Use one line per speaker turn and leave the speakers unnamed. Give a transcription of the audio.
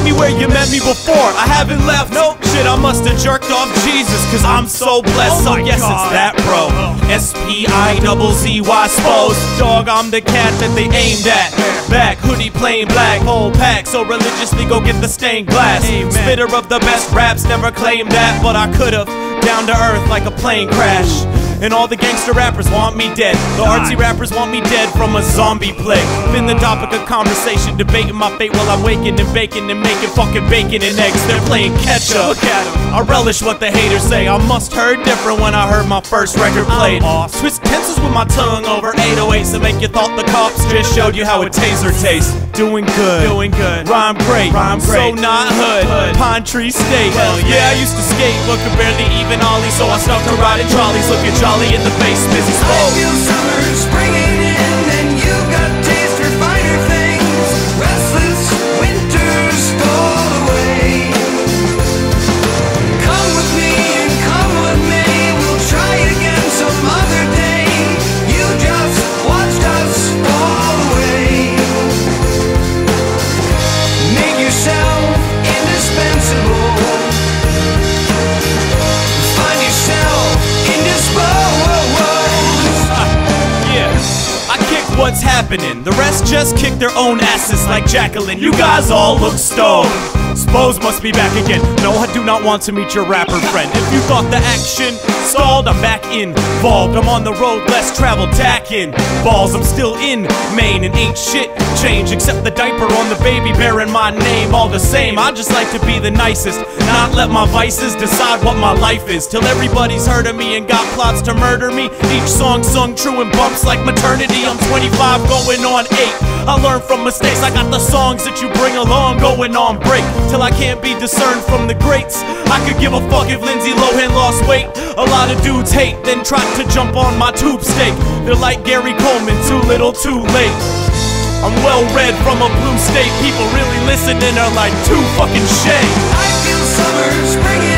me where you met me before. I haven't left, nope. Shit, I must have jerked off Jesus, cause I'm so blessed. So yes, it's that bro. S-P-I-double-Z-Y, Spose. Dog, I'm the cat that they aimed at. Back, hoodie plain black, whole pack. So religiously go get the stained glass. Spitter of the best raps, never claimed that, but I could've. Down to earth like a plane crash. And all the gangster rappers want me dead. The artsy rappers want me dead from a zombie plague. Been the topic of conversation, debating my fate while I'm waking and baking and making fucking bacon and eggs. They're playing catch up. Look at them. I relish what the haters say. I must heard different when I heard my first record played. Twist tenses with my tongue over 808s to make you thought the cops just showed you how a taser tastes. Doing good, rhyme great, so not hood. Pine Tree State. Hell yeah, I used to skate, but could barely even ollie, so I stuck to riding trolleys, looking jolly in the face, busy Spose.
I feel summer springing in, and you got taste for finer things. Restless winters stole away. Come with me and come with me, we'll try again some other day. You just watched us fall away. Make yourself indispensable. Find yourself indisposed.
What's happening? The rest just kick their own asses like Jacqueline. You guys all look stoned. Spose must be back again. No, I do not want to meet your rapper friend. If you thought the action stalled, I'm back involved. I'm on the road, less traveled, tacking balls. I'm still in Maine and ain't shit changed except the diaper on the baby bearing my name. All the same, I just like to be the nicest, not let my vices decide what my life is. Till everybody's heard of me and got plots to murder me. Each song sung true in bumps like maternity. I'm 25 going on 8. I learn from mistakes. I got the songs that you bring along going on break. Till I can't be discerned from the greats. I could give a fuck if Lindsay Lohan lost weight. A lot of dudes hate, then tried to jump on my tube steak. They're like Gary Coleman, too little, too late. I'm well read from a blue state. People really listening are like too fucking shade.
I feel summer springing